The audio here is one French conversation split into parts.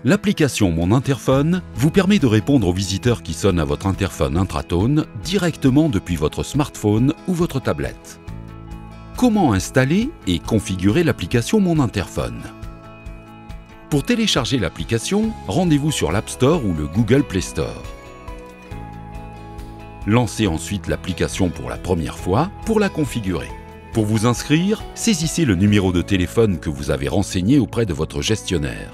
L'application Mon Interphone vous permet de répondre aux visiteurs qui sonnent à votre interphone Intratone directement depuis votre smartphone ou votre tablette. Comment installer et configurer l'application Mon Interphone? Pour télécharger l'application, rendez-vous sur l'App Store ou le Google Play Store. Lancez ensuite l'application pour la première fois pour la configurer. Pour vous inscrire, saisissez le numéro de téléphone que vous avez renseigné auprès de votre gestionnaire.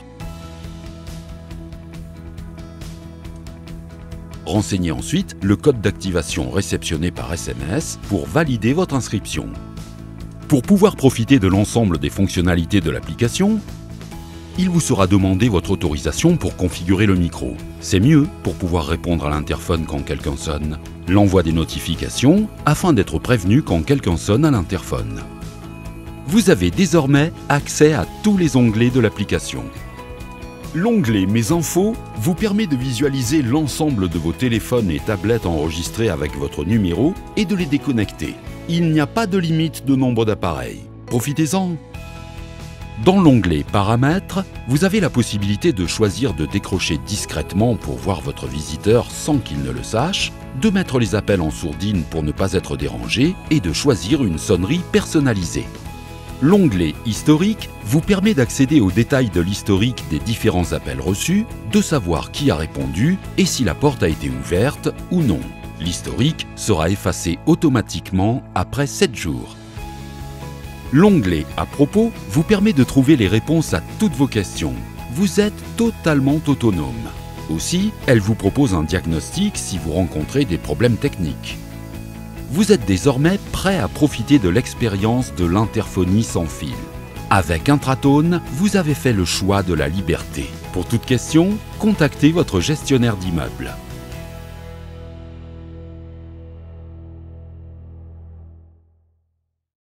Renseignez ensuite le code d'activation réceptionné par SMS pour valider votre inscription. Pour pouvoir profiter de l'ensemble des fonctionnalités de l'application, il vous sera demandé votre autorisation pour configurer le micro. C'est mieux pour pouvoir répondre à l'interphone quand quelqu'un sonne. L'envoi des notifications afin d'être prévenu quand quelqu'un sonne à l'interphone. Vous avez désormais accès à tous les onglets de l'application. L'onglet Mes infos vous permet de visualiser l'ensemble de vos téléphones et tablettes enregistrés avec votre numéro et de les déconnecter. Il n'y a pas de limite de nombre d'appareils. Profitez-en! Dans l'onglet Paramètres, vous avez la possibilité de choisir de décrocher discrètement pour voir votre visiteur sans qu'il ne le sache, de mettre les appels en sourdine pour ne pas être dérangé et de choisir une sonnerie personnalisée. L'onglet Historique vous permet d'accéder aux détails de l'historique des différents appels reçus, de savoir qui a répondu et si la porte a été ouverte ou non. L'historique sera effacé automatiquement après 7 jours. L'onglet À propos vous permet de trouver les réponses à toutes vos questions. Vous êtes totalement autonome. Aussi, elle vous propose un diagnostic si vous rencontrez des problèmes techniques. Vous êtes désormais prêt à profiter de l'expérience de l'interphonie sans fil. Avec Intratone, vous avez fait le choix de la liberté. Pour toute question, contactez votre gestionnaire d'immeuble.